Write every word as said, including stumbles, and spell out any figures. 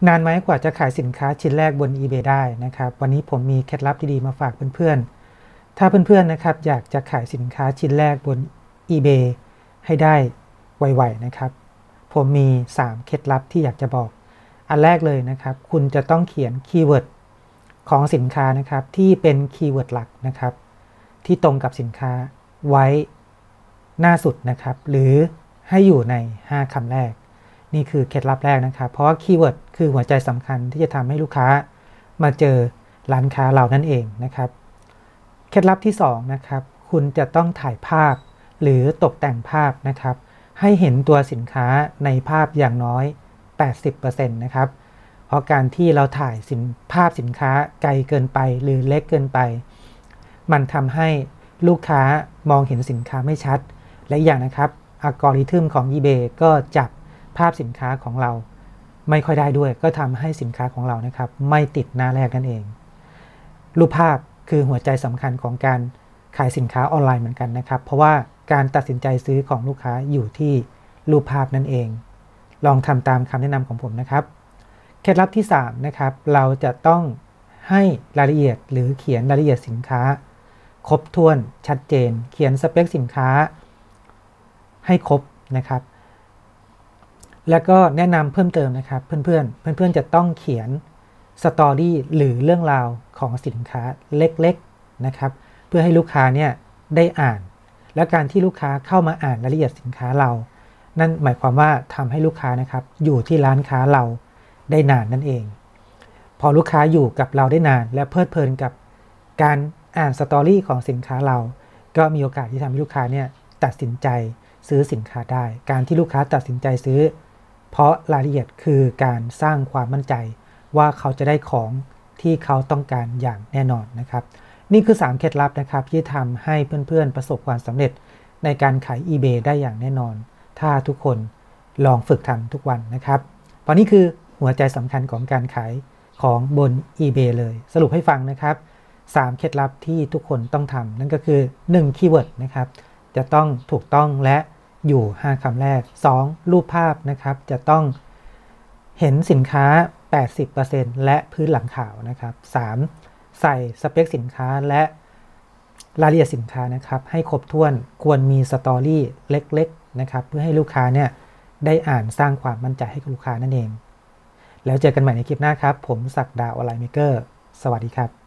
นานไหมกว่าจะขายสินค้าชิ้นแรกบน eBay ได้นะครับวันนี้ผมมีเคล็ดลับดีๆมาฝากเพื่อนๆถ้าเพื่อนๆนะครับอยากจะขายสินค้าชิ้นแรกบน eBay ให้ได้ไวๆนะครับผมมีสามเคล็ดลับที่อยากจะบอกอันแรกเลยนะครับคุณจะต้องเขียนคีย์เวิร์ดของสินค้านะครับที่เป็นคีย์เวิร์ดหลักนะครับที่ตรงกับสินค้าไว้หน้าสุดนะครับหรือให้อยู่ในห้าคำแรกนี่คือเคล็ดลับแรกนะครับเพราะว่าคีย์เวิร์ดคือหัวใจสำคัญที่จะทำให้ลูกค้ามาเจอร้านค้าเรานั่นเองนะครับเคล็ดลับที่สองนะครับคุณจะต้องถ่ายภาพหรือตกแต่งภาพนะครับให้เห็นตัวสินค้าในภาพอย่างน้อย แปดสิบเปอร์เซ็นต์ นะครับเพราะการที่เราถ่ายสินภาพสินค้าไกลเกินไปหรือเล็กเกินไปมันทำให้ลูกค้ามองเห็นสินค้าไม่ชัดและอย่างนะครับอัลกอริทึมของ eBay ก็จับภาพสินค้าของเราไม่ค่อยได้ด้วยก็ทำให้สินค้าของเรานะครับไม่ติดหน้าแรกนั่นเองรูปภาพคือหัวใจสำคัญของการขายสินค้าออนไลน์เหมือนกันนะครับเพราะว่าการตัดสินใจซื้อของลูกค้าอยู่ที่รูปภาพนั่นเองลองทำตามคำแนะนำของผมนะครับเคล็ดลับที่สามนะครับเราจะต้องให้รายละเอียดหรือเขียนรายละเอียดสินค้าครบถ้วนชัดเจนเขียนสเปคสินค้าให้ครบนะครับแล้วก็แนะนำเพิ่มเติมนะครับเพื่อนๆเพื่อนๆจะต้องเขียนสตอรี่หรือเรื่องราวของสินค้าเล็กๆนะครับเพื่อให้ลูกค้าเนี่ยได้อ่านและการที่ลูกค้าเข้ามาอ่านรายละเอียดสินค้าเรานั่นหมายความว่าทำให้ลูกค้านะครับอยู่ที่ร้านค้าเราได้นานนั่นเองพอลูกค้าอยู่กับเราได้นานและเพลิดเพลินกับการอ่านสตอรี่ของสินค้าเราก็มีโอกาสที่ทำให้ลูกค้าเนี่ยตัดสินใจซื้อสินค้าได้การที่ลูกค้าตัดสินใจซื้อเพราะรายละเอียดคือการสร้างความมั่นใจว่าเขาจะได้ของที่เขาต้องการอย่างแน่นอนนะครับนี่คือสามเคล็ดลับนะครับที่ทำให้เพื่อนๆประสบความสำเร็จในการขาย eBay ได้อย่างแน่นอนถ้าทุกคนลองฝึกทำทุกวันนะครับตอนนี้คือหัวใจสำคัญของการขายของบน eBay เลยสรุปให้ฟังนะครับสามเคล็ดลับที่ทุกคนต้องทำนั่นก็คือหนึ่งคีย์เวิร์ดนะครับจะต้องถูกต้องและอยู่ห้าคำแรกสองรูปภาพนะครับจะต้องเห็นสินค้า แปดสิบเปอร์เซ็นต์ และพื้นหลังขาวนะครับสามใส่สเปคสินค้าและรายละเอียดสินค้านะครับให้ครบถ้วนควรมีสตอรี่เล็กๆนะครับเพื่อให้ลูกค้าเนี่ยได้อ่านสร้างความมั่นใจให้กับลูกค้านั่นเองแล้วเจอกันใหม่ในคลิปหน้าครับผมศักดาออนไลน์เมเกอร์สวัสดีครับ